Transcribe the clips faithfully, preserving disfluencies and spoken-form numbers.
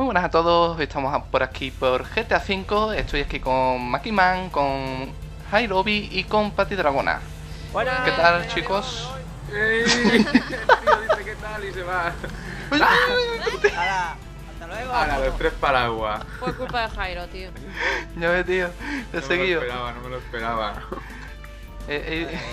buenas a todos, estamos por aquí por G T A cinco, estoy aquí con Makiman, con Jairobi y con Pati Dragona. Buenas. ¿Qué tal, chicos? ¡Ey! El tío dice qué tal y se va. Hala, hasta luego. Ahora, los tres paraguas. Fue culpa de Jairo, tío. Ya ves, tío, te he No me lo seguido. esperaba, no me lo esperaba. Eh, eh,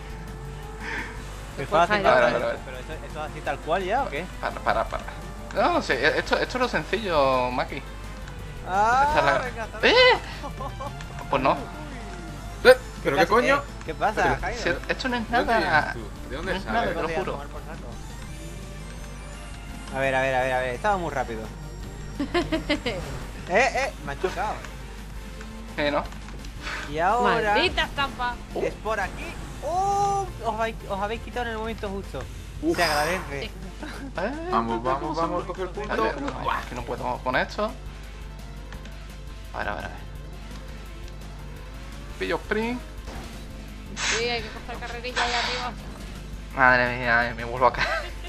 ¿Qué Fue fácil, Jairo. A ver, a pero, ver, a ver. pero eso, eso es así tal cual ya o qué? para, para, para. No, no sé, esto, esto es lo sencillo, Maki. Ah, Esta es la- venga, hasta ¡Eh! luego. Pues no. ¿Eh? ¿Pero qué Casi- coño? eh, ¿Qué pasa, Si Jairo? esto no es ¿De dónde nada. vienes tú? ¿De No dónde es nada, sales? te lo Voy a juro. tomar por saco. A ver, a ver, a ver, a ver, estaba muy rápido. eh, eh, me han chocado. Eh, ¿no? Y ahora Maldita estampa. es por aquí. ¡Oh! Os habéis, os habéis quitado en el momento justo. Uf. Se agradece. Eh, Vamos, vamos, vamos, coge el A punto. ver, buah, es que no puedo con esto. A ver, a ver, a ver. Pillo sprint. Sí, hay que coger carrerilla ahí arriba. Madre mía, eh, me vuelvo a caer.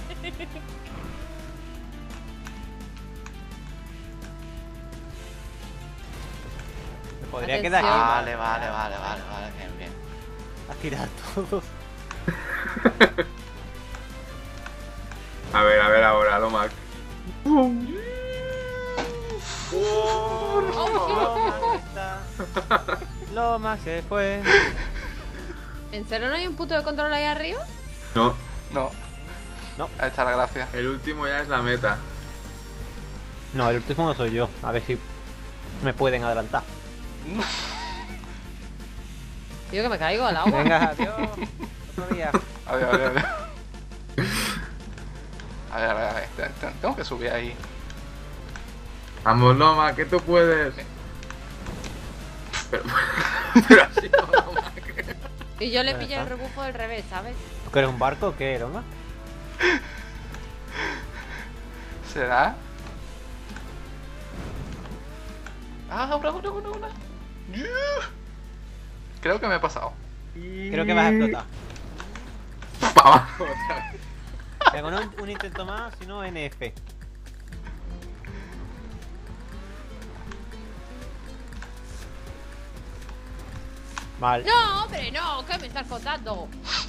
Me podría Atención. quedar aquí. Vale, vale, vale, vale, vale, bien, bien. A tirar todo. A ver, a ver ahora, Lomac. Loma está. Loma se fue. ¿En serio no hay un punto de control ahí arriba? No, No. No. Ahí está la gracia. el último ya es la meta. No, el último no soy yo. A ver si me pueden adelantar. Tío, que me caigo al agua. Venga, adiós. Otro día. A ver, a ver, a ver. A ver, a ver, a ver. Te- te- Tengo que subir ahí. Vamos, Lomac, que tú puedes. Pero, pero así no, Lomac. Y yo le pillé el rebufo del revés, ¿sabes? ¿Tú que eres un barco o qué, Loma? ¿Será? Ah, una, una, una, una. Creo que me he pasado. Creo que vas a explotar. Pa' abajo otra vez. Venga, un, un intento más, si no, N F. Mal. No, hombre, no, ¿qué me estás contando?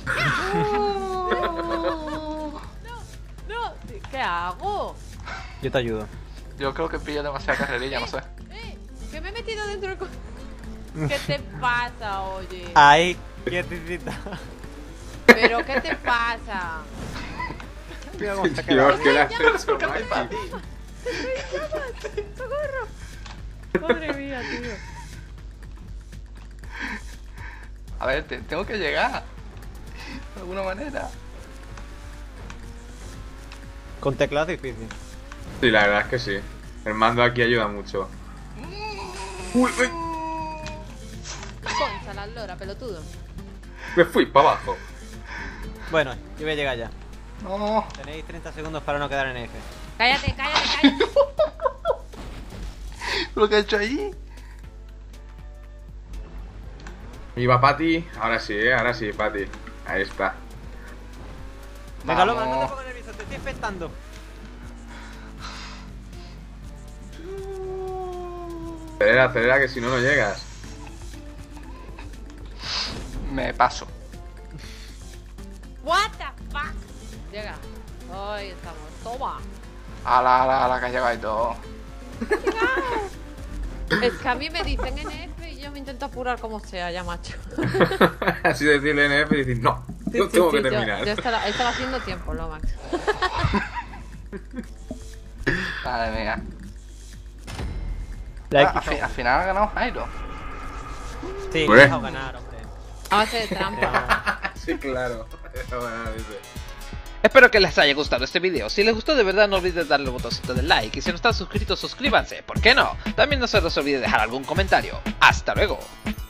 No, no, ¿qué hago? Yo te ayudo. Yo creo que pillo demasiada carrerilla, no sé. Eh, que me he metido dentro del... co- ¿Qué te pasa, oye? Ahí, quietecita. ¿Pero qué te pasa? Mira cómo se ha Dios, quedado. ¿qué le has hecho, ¿Qué te pasa? Maki? ¡Socorro! Madre mía, tío. A ver, te- tengo que llegar. De alguna manera. Con teclado es difícil. Sí, la verdad es que sí. El mando aquí ayuda mucho. Uy, uy, Concha la lora, pelotudo. me fui para abajo. Bueno, yo voy a llegar ya. No. Tenéis treinta segundos para no quedar en F. Cállate, cállate, cállate. Lo que he hecho ahí. Iba Pati. Ahora sí, eh. Ahora sí, Pati. Ahí está. Venga, Vamos. Loma, no te pongas nervioso, te estoy infectando. Acelera, acelera, que si no, no llegas. Me paso. What the fuck. Llega. Ahí estamos. Toma. Ala, ala, ala, que ha llegado y todo. Es que a mí me dicen N F y yo me intento apurar como sea, ya macho. Así decirle N F y decir, no, Sí, no sí, tengo sí, que yo- terminar. Yo, estaba, estaba haciendo tiempo, Lomax. Madre mía. La Ah, al, fi- al final ha ganado Jairo. Sí, Hombre. me he dejado ganar, hombre. A base de trampa. Sí, claro. Bueno, dice. Espero que les haya gustado este video. Si les gustó de verdad no olviden darle el botoncito del like y si no están suscritos suscríbanse, ¿por qué no? También no se les olvide dejar algún comentario. ¡Hasta luego!